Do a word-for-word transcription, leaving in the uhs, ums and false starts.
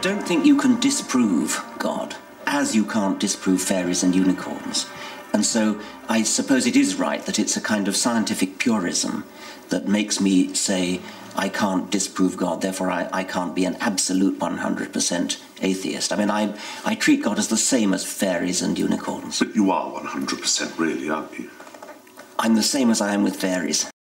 don't think you can disprove God, as you can't disprove fairies and unicorns. And so I suppose it is right that it's a kind of scientific purism that makes me say, I can't disprove God, therefore I, I can't be an absolute one hundred percent atheist. I mean, I, I treat God as the same as fairies and unicorns. But you are one hundred percent really, aren't you? I'm the same as I am with fairies.